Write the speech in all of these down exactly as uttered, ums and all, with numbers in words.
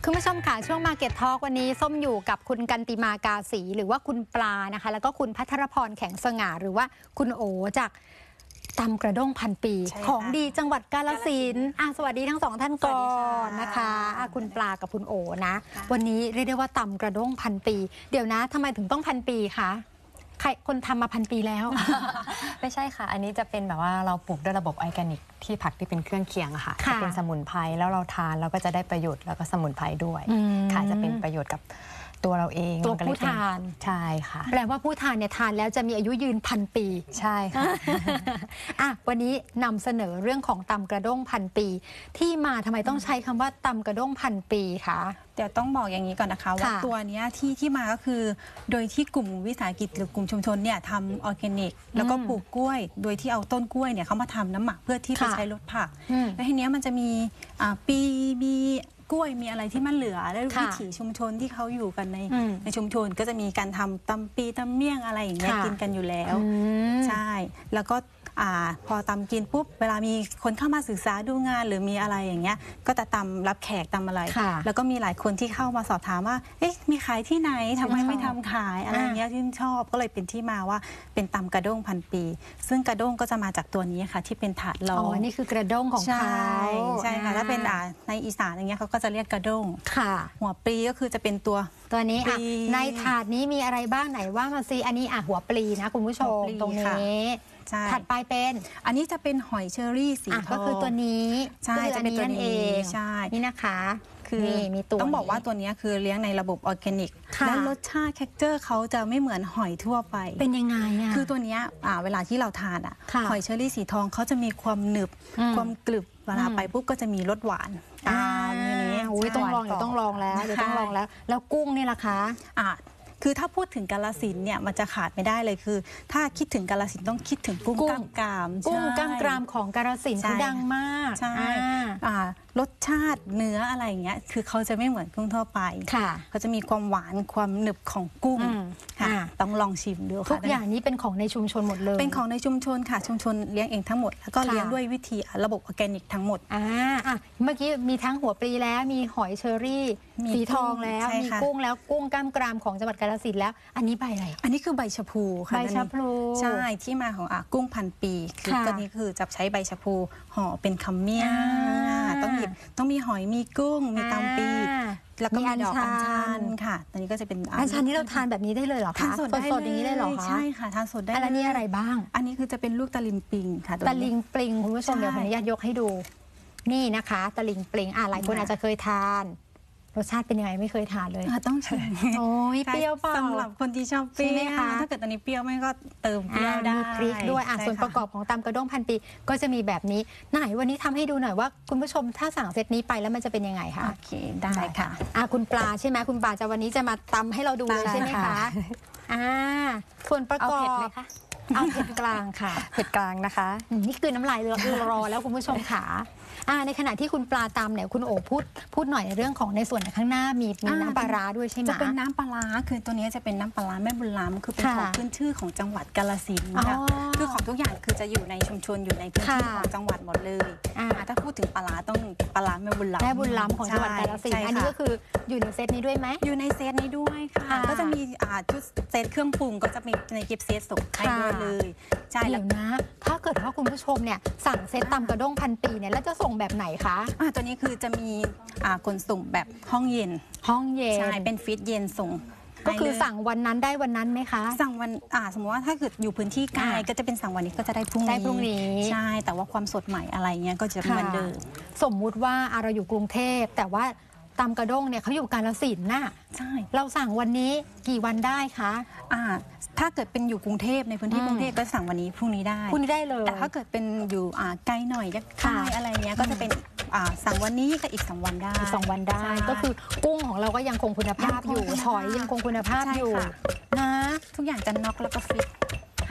คุณผู้ชมค่ะช่วง Market Talk วันนี้ส้มอยู่กับคุณกันติมากาศรีหรือว่าคุณปลานะคะแล้วก็คุณพัทรพรแข็งสง่าหรือว่าคุณโอจากตำกระด้งพันปีของดีจังหวัดกาฬสินธุ์สวัสดีทั้งสองท่านก่อนนะคะคุณปลากับคุณโอนะวันนี้เรียกได้ว่าตำกระด้งพันปีเดี๋ยวนะทำไมถึงต้องพันปีคะใครคนทำมาพันปีแล้วไม่ใช่ค่ะอันนี้จะเป็นแบบว่าเราปลูกด้วยระบบออร์แกนิกที่ผักที่เป็นเครื่องเคียงอะค่ะจะเป็นสมุนไพรแล้วเราทานเราก็จะได้ประโยชน์แล้วก็สมุนไพรด้วยค่ะจะเป็นประโยชน์กับตัวเราเองตัวผู้ทานใช่ค่ะแปลว่าผู้ทานเนี่ยทานแล้วจะมีอายุยืนพันปีใช่ค่ะอ่ะวันนี้นำเสนอเรื่องของตำกระด้งพันปีที่มาทำไมต้องใช้คำว่าตำกระด้งพันปีคะเดี๋ยวต้องบอกอย่างนี้ก่อนนะคะว่าตัวนี้ที่ที่มาก็คือโดยที่กลุ่มวิสาหกิจหรือกลุ่มชุมชนเนี่ยทำออร์แกนิกแล้วก็ปลูกกล้วยโดยที่เอาต้นกล้วยเนี่ยเขามาทำน้ำหมักเพื่อที่ไปใช้ลดผักแล้วทีนี้มันจะมีปีมีกล้วยมีอะไรที่มันเหลือแล้ววิถีชุมชนที่เขาอยู่กันในในชุมชนก็จะมีการทำตำปีตำเมี่ยงอะไรอย่างเงี้ยกินกันอยู่แล้วใช่แล้วก็พอตำกินปุ๊บเวลามีคนเข้ามาศึกษาดูงานหรือมีอะไรอย่างเงี้ยก็จะตำรับแขกตำอะไรแล้วก็มีหลายคนที่เข้ามาสอบถามว่าเอ๊ะมีขายที่ไหนทำไมไม่ทำขายอะไรเงี้ยที่ชอบก็เลยเป็นที่มาว่าเป็นตำกระด้งพันปีซึ่งกระด้งก็จะมาจากตัวนี้ค่ะที่เป็นถาดรองอ๋อนี่คือกระด้งของเขาใช่ค่ะถ้าเป็นในอีสานอย่างเงี้ยเขาก็จะเรียกกระด้งหัวปลีก็คือจะเป็นตัวตัวนี้อ่ะในถาดนี้มีอะไรบ้างไหนว่ามาซิอันนี้อ่ะหัวปลีนะคุณผู้ชมตรงนี้ถัดไปเป็นอันนี้จะเป็นหอยเชอรี่สีทองก็คือตัวนี้ใช่จะเป็นตัวนี้ใช่นี่นะคะคือมีตัวต้องบอกว่าตัวนี้คือเลี้ยงในระบบออร์แกนิกและรสชาติเท็กเจอร์เขาจะไม่เหมือนหอยทั่วไปเป็นยังไงอ่ะคือตัวนี้เวลาที่เราทานอ่ะหอยเชอรี่สีทองเขาจะมีความหนึบความกรึบเวลาไปปุ๊บก็จะมีรสหวานตามนี้ต้องลองเดี๋ยวต้องลองแล้วเดี๋ยวต้องลองแล้วแล้วกุ้งนี่ล่ะคะอ่ะคือถ้าพูดถึงกาฬสินธุ์เนี่ยมันจะขาดไม่ได้เลยคือถ้าคิดถึงกาฬสินธุ์ต้องคิดถึงกุ้งก้ามกรามกุ้งก้ามกรามของกาฬสินธุ์ที่ดังมากใช่รสชาติเนื้ออะไรอย่างเงี้ยคือเขาจะไม่เหมือนกุ้งทั่วไปเขาจะมีความหวานความหนึบของกุ้งต้องลองชิมดูค่ะทุกอย่างนี้เป็นของในชุมชนหมดเลยเป็นของในชุมชนค่ะชุมชนเลี้ยงเองทั้งหมดแล้วก็เลี้ยงด้วยวิธีระบบออร์แกนิกทั้งหมดอ่าเมื่อกี้มีทั้งหัวปลีแล้วมีหอยเชอรี่สีทองแล้วมีกุ้งแล้วกุ้งก้ามกรามของจังหวัดกาฬสินธุ์แล้วอันนี้ใบอะไรอันนี้คือใบชะพูค่ะใบชะพูใช่ที่มาของกุ้งพันปีคือตัวนี้คือจะใช้ใบชะพูห่อเป็นคำเมี่ยงต้องหยิบต้องมีหอยมีกุ้งมีตำปีแล้วก็มีดอกอัญชันค่ะตอนนี้ก็จะเป็นอัญชันที่เราทานแบบนี้ได้เลยเหรอคะสดๆอย่างนี้ได้เหรอคะใช่ค่ะทานสดได้อันนี้อะไรบ้างอันนี้คือจะเป็นลูกตะลิงปิงค่ะตะลิงปิงคุณผู้ชมเดี๋ยวขออนุญาตยกให้ดูนี่นะคะตะลิงปิงอ่ะหลายคนอาจจะเคยทานรสชาติเป็นยังไงไม่เคยทานเลยต้องชิมโอ้ยเปรี้ยวเปล่าสำหรับคนที่ชอบเปรี้ยวถ้าเกิดตอนนี้เปรี้ยวไม่ก็เติมเปรี้ยวได้พริกด้วยอ่ะส่วนประกอบของตำกระด้งพันปีก็จะมีแบบนี้ไหนวันนี้ทำให้ดูหน่อยว่าคุณผู้ชมถ้าสั่งเซตนี้ไปแล้วมันจะเป็นยังไงคะโอเคได้ค่ะอ่ะคุณปลาใช่ไหมคุณปลาจะวันนี้จะมาตำให้เราดูเลยใช่ไหมคะอ่าส่วนประกอบเอาเผ็ดกลางค่ะเผ็ดกลางนะคะนี่คือน้ำลายรอแล้วคุณผู้ชมค่ะในขณะที่คุณปลาตำเนี่ยคุณโอพูดพูดหน่อยในเรื่องของในส่วนข้างหน้ามีมีน้ำปลาร้าด้วยใช่ไหมจะเป็นน้ำปลาร้าคือตัวนี้จะเป็นน้ำปลาร้าแม่บุญล้ำคือเป็นของขึ้นชื่อของจังหวัดกาฬสินธุ์ค่ะคือของทุกอย่างคือจะอยู่ในชุมชนอยู่ในพื้นที่ของจังหวัดหมดเลยถ้าพูดถึงปลาร้าต้องปลาร้าแม่บุญล้ำแม่บุญล้ำของจังหวัดกาฬสินธุ์อันนี้ก็คืออยู่ในเซตนี้ด้วยไหมอยู่ในเซตนี้ด้วยค่ะก็จะมีชุดเซตเครื่องปรุงก็จะมีในกิฟต์เซตส่งให้ด้วยเลยใช่แล้วนะถ้าเกิดว่าคุณผู้ชมเนี่ยสั่งเซตตำกระด้งพันปีเนี่ยแล้วจะส่งแบบไหนคะตัวนี้คือจะมีขนส่งแบบห้องเย็นห้องเย็นใช่เป็นฟีดเย็นส่งก็คือสั่งวันนั้นได้วันนั้นไหมคะสั่งวันอ่าสมมติว่าถ้าเกิดอยู่พื้นที่ไกลก็จะเป็นสั่งวันนี้ก็จะได้พรุ่งนี้ได้พรุ่งนี้ใช่แต่ว่าความสดใหม่อะไรเงี้ยก็จะเหมือนเดิมสมมุติว่าเราอยู่กรุงเทพแต่ว่าตำกระด้งเนี่ยเขาอยู่กาฬสินธุ์น่ะใช่เราสั่งวันนี้กี่วันได้คะอ่าถ้าเกิดเป็นอยู่กรุงเทพในพื้นที่กรุงเทพก็สั่งวันนี้พรุ่งนี้ได้พรุ่งนี้ได้เลยแต่ถ้าเกิดเป็นอยู่อ่าไกลหน่อยยักษ์ใต้อะไรเงี้ยก็จะเป็นสั่งวันนี้ก็อีกสองวันได้อีกสองวันได้ก็คือกุ้งของเราก็ยังคงคุณภาพอยู่หอยยังคงคุณภาพอยู่นะทุกอย่างจะน็อกแล้วก็ฟิตให้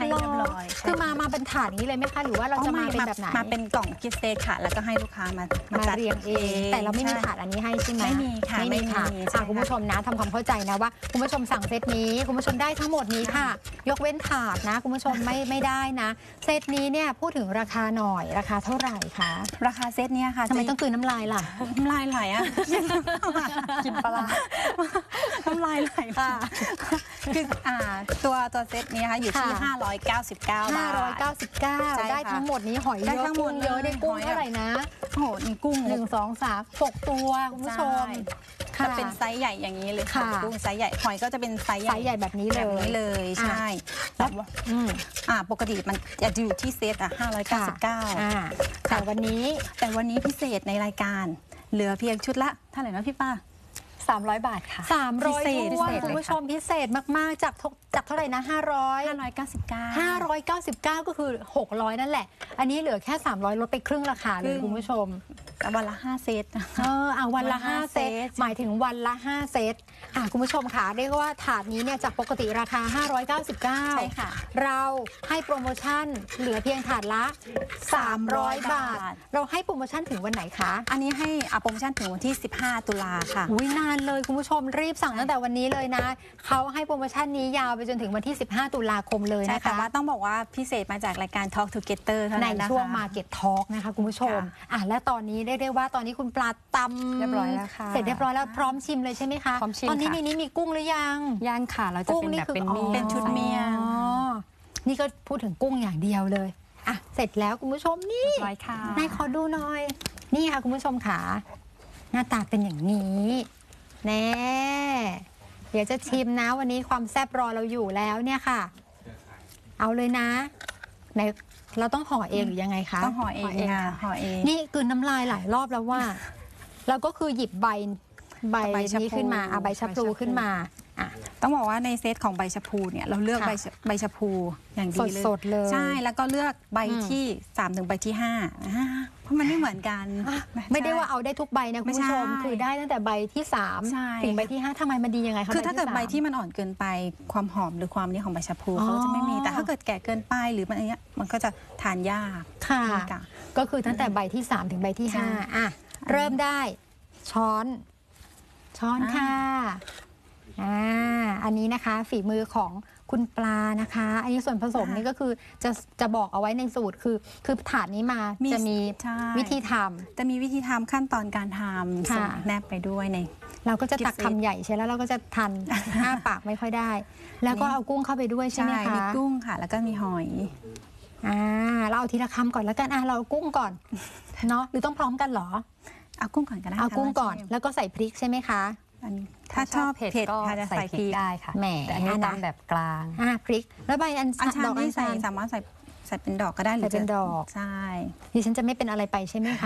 เรียบร้อยคือมามาเป็นถาดนี้เลยไหมคะหรือว่าเราจะมาเป็นแบบไหนมาเป็นกล่องกิฟต์เซตค่ะ แล้วก็ให้ลูกค้ามามาจัดเรียงเอง แต่เราไม่มีใช่ถาดอันนี้ให้ใช่ไหมไม่มีค่ะไม่มีค่ะไม่มีใช่อ่ะคุณผู้ชมนะทำความเข้าใจนะว่าคุณผู้ชมสั่งเซตนี้คุณผู้ชมได้ทั้งหมดนี้ค่ะ ยกเว้นถาดนะคุณผู้ชมไม่ไม่ได้นะเซตนี้เนี่ยพูดถึงราคาหน่อยราคาเท่าไหร่คะราคาเซตเนี้ยค่ะทำไมต้องกลืนน้ำลายล่ะน้ำลายไหลอ่ะกินปลาร้าน้ำลายไหลค่ะคืออ่าตัวตัวเซตนี้นะคะอยู่ที่ค่ะห้าร้อยเก้าสิบเก้าบาทห้าร้อยเก้าสิบเก้าใช่ค่ะได้ทั้งหมดนี้หอยได้เยอะทั้งหมดกุ้งเยอะเลยได้กุ้งหอยเท่าไหร่นะโอ้โหนี่กุ้งหนึ่งสองสามหกตัวคุณผู้ชมถ้าเป็นไซส์ใหญ่อย่างนี้เลยค่ะกุ้งไซส์ใหญ่หอยก็จะเป็นไซส์ใหญ่ไซส์ใหญ่แบบนี้เลยแบบนี้เลยอ่ะใช่แต่ว่าอืมอ่าปกติมันจะอยู่ที่เซตอ่ะห้าร้อยเก้าสิบเก้าอ่าแต่วันนี้แต่วันนี้พิเศษในรายการเหลือเพียงชุดละเท่าไหร่นะพี่ป้าสามร้อยบาทค่ะสามร้อยพิเศษถ้วนพิเศษเลยคุณผู้ชมพิเศษมากๆจากทุกจากเท่าไหร่นะห้าร้อยห้าร้อยเก้าสิบเก้าห้าร้อยเก้าสิบเก้าก็คือหกร้อยนั่นแหละ อันนี้เหลือแค่สามร้อยลดไปครึ่งราคาเลครึ่ยงคุณผู้ชมแต่วันละห้าเซตเออเอาวันละวันละห้าห้าเซตเซตหมายถึงวันละห้าเซตอ่ะคุณผู้ชมค่ะเรียกว่าถาดนี้เนี่ยจากปกติราคาห้าร้อยเก้าสิบเก้าใช่ค่ะเราให้โปรโมชั่นเหลือเพียงถาดละสามร้อยบาทบาทเราให้โปรโมชั่นถึงวันไหนคะอันนี้ให้อ่ะโปรโมชั่นถึงวันที่สิบห้าตุลาค่ะอุ้ยนานเลยคุณผู้ชมรีบสั่งตั้งแต่วันนี้เลยนะเขาให้โปรโมชั่นนี้ยาวไปจนถึงวันที่สิบห้าตุลาคมเลยใช่นะแต่คะว่าต้องบอกว่าพิเศษมาจากรายการ Talk Together เท่าในนั้นนะคะช่วง Market Talk นะคะคุณผู้ชมค่ะอ่ะและตอนนี้เรียกได้ว่าตอนนี้คุณปลาตำเรียบร้อยแล้วค่ะเสร็จเรียบร้อยแล้วพร้อมชิมเลยใช่ไหมคะพร้อมชิมตอนนี้ค่ะในนี้มีกุ้งหรือยังย่างค่ะเราจะเป็นแบบเป็นอ๋อเมี่ยงเป็นชุดเมี่ยงอ๋อนี่ก็พูดถึงกุ้งอย่างเดียวเลยอ่ะเสร็จแล้วคุณผู้ชมนี่เรียบร้อยค่ะนายขอดูหน่อย นี่ค่ะคุณผู้ชมค่ะหน้าตาเป็นอย่างนี้แน่เดี๋ยวจะชิมนะวันนี้ความแซ่บรอเราอยู่แล้วเนี่ยค่ะ เอาเลยนะไหนเราต้องห่อเองหรือยังไงคะต้องห่อเองค่ะห่อเองนี่คือน้ำลายหลายรอบแล้วว่า แล้วก็คือหยิบใบใบใบชะนี้พลูขึ้นมาเอาใบชะพลูใบชะพลูขึ้นมาอ่ะต้องบอกว่าในเซตของใบชะพูเนี่ยเราเลือกค่ะใบชะใบชะพูอย่างดีเลยสดๆเลยใช่แล้วก็เลือกใบอืมที่สามถึงใบที่ห้าอ่าเพราะมันไม่เหมือนกันไม่ได้ว่าเอาได้ทุกใบนะคุณผู้ชมไม่ใช่คือได้ตั้งแต่ใบที่สามใช่ถึงใบที่ห้าทำไมมันดียังไงคะคือถ้าเกิดใบสมที่มันอ่อนเกินไปความหอมหรือความนี้ของใบชะพูอ๋อเขาจะไม่มีแต่ถ้าเกิดแก่เกินไปหรือมันอะไรเงี้ยมันก็จะทานยากค่ะค่ะก็คือตั้งแต่ใบที่สามถึงใบที่ห้าใช่อ่ะเริ่มได้ช้อน ช้อนค่ะอ่าอันนี้นะคะ ฝีมือของคุณปลานะคะ อันนี้ส่วนผสมนี่ก็คือจะจะบอกเอาไว้ในสูตรคือ คือถาดนี้มาจะมีใช่วิธีทำจะมีวิธีทำขั้นตอนการทำค่ะส่งแนบไปด้วยในเราก็จะตักกิฟต์เซตคำใหญ่ใช่แล้วเราก็จะทัน ห้าปากไม่ค่อยได้ แล้วก็เอากุ้งเข้าไปด้วยใช่ไหมคะมีกุ้งค่ะ แล้วก็มีหอยอ่าเราเอาทีละคำก่อนแล้วกันอ่ะเราเอากุ้งก่อนเนาะหรือต้องพร้อมกันเหรอเอากุ้งก่อนก็ได้เอาค่ะกุ้งก่อนชิมแล้วก็ใส่พริกใช่ไหมคะอันนี้ถ้าชอบเผ็ดก็ค่ะจะใส่ใส่พพริริกกได้ค่ะแหมแต่อันนี้ตามแบบกลางอ่าพริก แล้วใบอันอัญชันดอกอันี่ญใส่ชันสามารถใส่ใส่เป็นดอกก็ได้หรือใส่เป็นจะดอกใช่ดิฉันจะไม่เป็นอะไรไปใช่ไหมคะ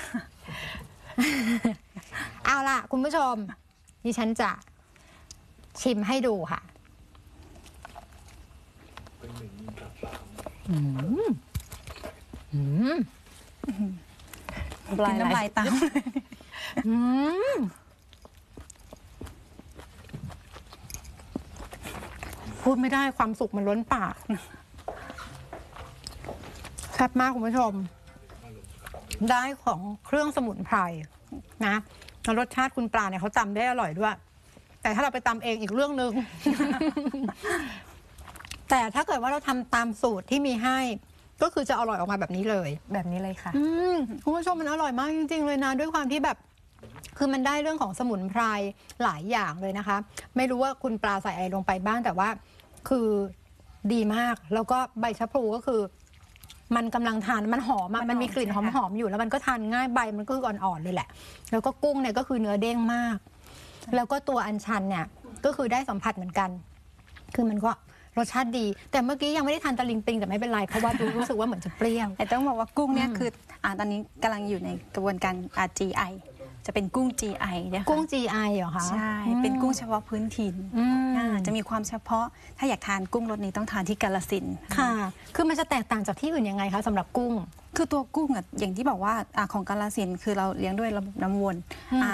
เอาล่ะ คุณผู้ชม ดิฉันจะชิมให้ดูค่ะอืมอืมกินน้ำลายตามอืมพูดไม่ได้ความสุขมันล้นปากแซ่บมากคุณผู้ชม ได้ของเครื่องสมุนไพรนะแล้วรสชาติคุณปลาเนี่ยเขาตำได้อร่อยด้วย แต่ถ้าเราไปตำเองอีกเรื่องหนึ่ง แต่ถ้าเกิดว่าเราทำตามสูตรที่มีให้ ก็คือจะอร่อยออกมาแบบนี้เลยแบบนี้เลยค่ะอืมคุณผู้ชมมันอร่อยมากจริง ๆ เลยนะ ด้วยความที่แบบ คือมันได้เรื่องของสมุนไพรหลายอย่างเลยนะคะ ไม่รู้ว่าคุณปลาใส่อะไรลงไปบ้างแต่ว่าคือดีมาก แล้วก็ใบชะพลูก็คือ มันกำลังทานมันหอมอะมันหอมมันมีกลิ่นหใช่ค่ะอมๆอยู่แล้วมันก็ทานง่ายใบมันก็คืออ่อนๆเลยแหละ แล้วก็กุ้งเนี่ยก็คือเนื้อเด้งมาก แล้วก็ตัวอัญชันเนี่ยก็คือได้สัมผัสเหมือนกัน คือมันก็รสชาติดี แต่เมื่อกี้ยังไม่ได้ทานตะลิงปิงแต่ไม่เป็นไรเพราะว่าดูรู้สึกว่าเหมือนจะเปรี้ยวแต่ต้องบอกว่ากุ้งเนี่ยอืมคืออ่าตอนนี้กำลังอยู่ในกระบวนการ จี ไอ จะเป็นกุ้ง จี ไอ เนี่ยค่ะกุ้ง จี ไอ เหรอคะใช่ เป็นกุ้งเฉพาะพื้นถิ่นอืมอ่าจะมีความเฉพาะถ้าอยากทานกุ้งรสนี้ต้องทานที่กาฬสินธุ์ค่ะ คือมันจะแตกต่างจากที่อื่นยังไงคะสำหรับกุ้งคือตัวกุ้งอ่ะอย่างที่บอกว่าอ่าของกาฬสินธุ์คือเราเลี้ยงด้วยระบบน้ำวนอืมอ่า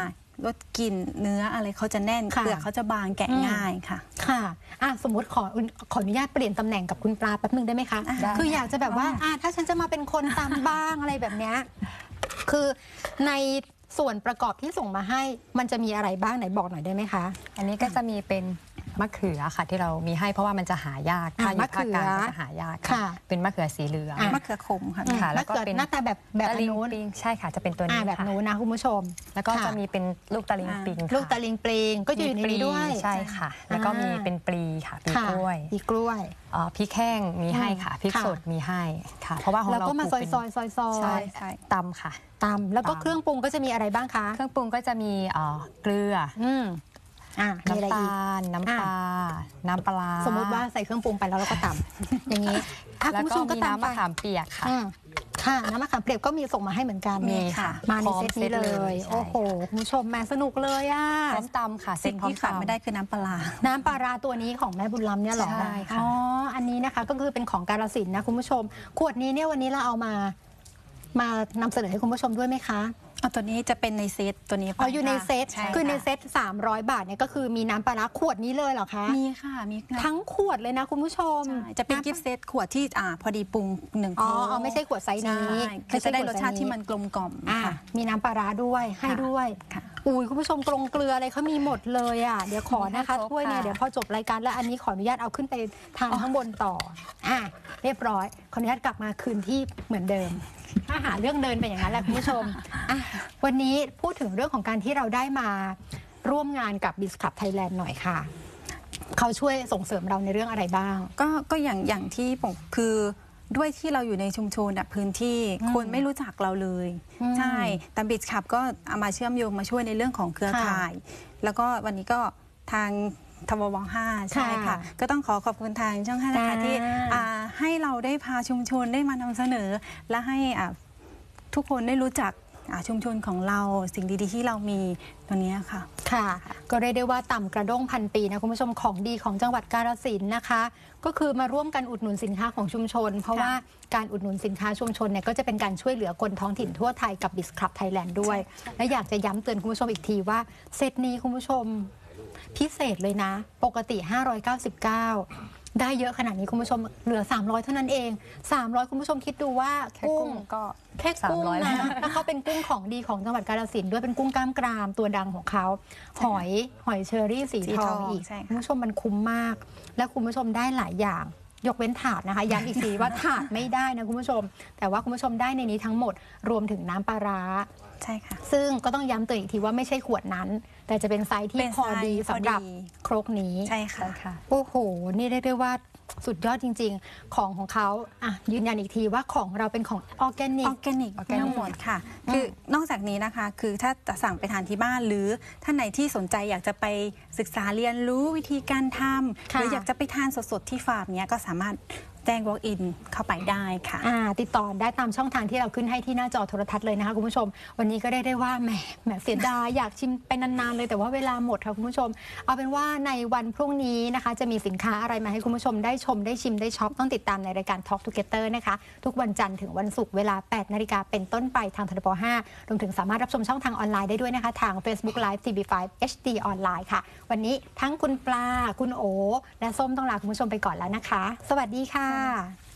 รสกลิ่นเนื้ออะไรเขาจะแน่นค่ะเปลือกเขาจะบางแกะอืมง่ายค่ะค่ะอ่ะสมมติขอขออนุญาตเปลี่ยนตำแหน่งกับคุณปลาแป๊บนึงได้ไหมคะได้คืออยากจะแบบว่าอ่ะถ้าฉันจะมาเป็นคนตำบ้างอะไรแบบเนี้ยคือในส่วนประกอบที่ส่งมาให้มันจะมีอะไรบ้างไหนบอกหน่อยได้ไหมคะอันนี้ก็จะมีเป็นมะเขือค่ะที่เรามีให้เพราะว่ามันจะหายากถ้าอยู่ภาคกลางก็จะหายากค่ะเป็นมะเขือสีเหลืองอ่ะมะเขือขมค่ะค่ะ แล้วก็มะเขือเป็นหน้าตาแบบแบบตะลิงอันนู้นปิงใช่ค่ะจะเป็นตัวอ่านี้แบบค่ะนู้นนะคุณผู้ชมแล้วก็ค่จะมีเป็นลูกตะลิงปิงค่ะลูกตะลิงปลิงก็จะอยู่ในนี้ด้วยมีปลีใช่ค่ะ แล้วก็มีเป็นปลีค่ะปลีค่ะกล้วยปีกล้วยเอ่อพริกแห้งมีให้ค่ะพริกค่ะสดมีให้ค่ะ เพราะว่าของแล้วเราก็มาปซลูอยเป็นซอยซอยซอใช่ยใช่ตำค่ะตำแล้วก็ตำเครื่องปรุงก็จะมีอะไรบ้างคะเครื่องปรุงก็จะมีเอ่อเกลืออืมอ่ะมีอะไรน้ำอีกตาลน้ำปลาน้ำปลาร้าสมมติว่าใส่เครื่องปรุงไปแล้วเราก็ตำ อย่างนี้อ่ะแล้คุวณผู้ก็ชมก็มีตามน้ำไปมะขามเปียกค่ะอืมค่ะน้ำมะขามเปียกก็มีส่งมาให้เหมือนกันมีค่ะมาในพร้อมเซตนี้เลเซตเลยยใช่โอ้โหคุณผู้ชมแม่สนุกเลยอ่ะพร้อมตำค่ะเซ็สิ่ตงพร้อมที่ขาดตำไม่ได้คือน้ำปลาร้าน้ำปลาร้าตัวนี้ของแม่บุญล้ำเนี่ยเหรอใช่ค่ะอ๋ออันนี้นะคะก็คือเป็นของกาฬสินธุ์นะคุณผู้ชม ขวดนี้เนี่ยวันนี้เราเอามามานำเสนอให้คุณผู้ชมด้วยไหมคะเอาตัวนี้จะเป็นในเซตตัวนี้ไปอ๋ออยู่ในเซตใช่คือในค่ะเซตสามร้อยบาทเนี่ยก็คือมีน้ำปลาร้าขวดนี้เลยเหรอคะมีค่ะมีค่ะทั้งขวดเลยนะคุณผู้ชมใช่จะเป็นกิฟต์เซตขวดที่อ่าพอดีปรุงหนึ่งอ๋อโค้กอ๋อไม่ใช่ขวดไซส์นี้ใช่คือจะได้รสชาติที่มันกลมกล่อมอ่ะค่ะมีน้ำปลาร้าด้วยให้ค่ะด้วยค่ะอุ้ยคุณผู้ชมกรงเกลืออะไรเขามีหมดเลยอ่ะเดี๋ยวขอนะคะมีให้ครบถ้วยเนี่ยค่ะเดี๋ยวพอจบรายการแล้วอันนี้ขออนุญาตเอาขึ้นไปทานข้างบนต่ออ่ะเรียบร้อยขออนุญาตกลับมาคืนที่เหมือนเดิม ถ้าหาเรื่องเดินไปอย่างนั้นแหละคุณผู้ชมอ่ะวันนี้พูดถึงเรื่องของการที่เราได้มาร่วมงานกับ Biz Club Thailand หน่อยค่ะเขาช่วยส่งเสริมเราในเรื่องอะไรบ้างก็ก็อย่างอย่างที่ผมคือด้วยที่เราอยู่ในชุมชนแบบพื้นที่อืมคนไม่รู้จักเราเลยอืมใช่แต่บิชคับก็เอามาเชื่อมโยงมาช่วยในเรื่องของเครือค่ะข่าย แล้วก็วันนี้ก็ทางทววห้าใช่ค่ะค่ะ ก็ต้องขอขอบคุณทางช่องห้านะคะอ่าที่อ่าให้เราได้พาชุมชนได้มานำเสนอ และให้อ่าทุกคนได้รู้จักอ่าชุมชนของเราสิ่งดีๆที่เรามีตัวเนี้ยค่ะค่ะก็เรียกได้ว่าต่ำกระด้งพันปีนะคุณผู้ชมของดีของจังหวัดกาฬสินธุ์นะคะ ก็คือมาร่วมกันอุดหนุนสินค้าของชุมชน เพราะค่ะว่าการอุดหนุนสินค้าชุมชนเนี่ยก็จะเป็นการช่วยเหลือคนท้องถิ่นทั่วไทยกับ Biz Club Thailand ด้วย และอยากจะย้ำเตือนคุณผู้ชมอีกทีว่าเซตนี้คุณผู้ชมพิเศษเลยนะ ปกติ ห้าร้อยเก้าสิบเก้า ได้เยอะขนาดนี้คุณผู้ชมเหลือ สามร้อย เท่านั้นเอง สามร้อย คุณผู้ชมคิดดูว่าแค่กุ้กุ้งงก็แค่กุ้งสามร้อยแล้นะวแล้วเขาเป็นกุ้งของดีของจังหวัดกาฬสินธุ์ด้วยเป็นกุ้งกล้ามกรามตัวดังของเขาหอยหอยเชอรี่สีสีททออง งอีกใช่ค่ะคุณผู้ชมมันคุ้มมาก และคุณผู้ชมได้หลายอย่าง ยกเว้นถาดนะคะย้ำอีกทีว่าถาดไม่ได้นะคุณผู้ชม แต่ว่าคุณผู้ชมได้ในนี้ทั้งหมดรวมถึงน้ำปลาร้าใช่ค่ะซึ่งก็ต้องย้ำเตือนอีกทีว่าไม่ใช่ขวดนั้น แต่จะเป็นไซส์ที่เป็นพอดีไซส์สำหรับพอดีครกนี้ใช่ค่ะใช่ค่ะโอ้โห นี่เรียกได้ว่าสุดยอดจริง ๆ ของของเขาอ่ะยืนยันอีกทีว่าของเราเป็นของออร์แกนิอก อร์แกนิก organic ทั้งหมดค่ะอืมคือนอกจากนี้นะคะ คือถ้าจะสั่งไปทานที่บ้าน หรือท่านไหนที่สนใจอยากจะไปศึกษาเรียนรู้วิธีการทำหรืออยากจะไปทานสดๆที่ฟาร์มเนี้ยก็สามารถแจ้ง walk in เข้าไปได้ค่ะอ่าติดต่อได้ตามช่องทางที่เราขึ้นให้ที่หน้าจอโทรทัศน์เลยนะคะคุณผู้ชม วันนี้ก็ได้ได้ว่าแหมแหมเสียดายอยากชิมไปนานๆเลยแต่ว่าเวลาหมดค่ะคุณผู้ชม เอาเป็นว่าในวันพรุ่งนี้นะคะ จะมีสินค้าอะไรมาให้คุณผู้ชมได้ชมได้ชิมได้ช็อปต้องติดตามในรายการ Talk Together นะคะทุกวันจันทร์ถึงวันศุกร์เวลาแปดนาฬิกาเป็นต้นไปทางททบห้ารวมถึงสามารถรับชมช่องทางออนไลน์ได้ด้วยนะคะทาง Facebook Live ที วี ไฟว์ เอช ดี ออนไลน์ค่ะวันนี้ทั้งคุณปลาคุณโอและส้มต้องลาคุณผู้ชมไปก่อนแล้วนะคะ สวัสดีค่ะ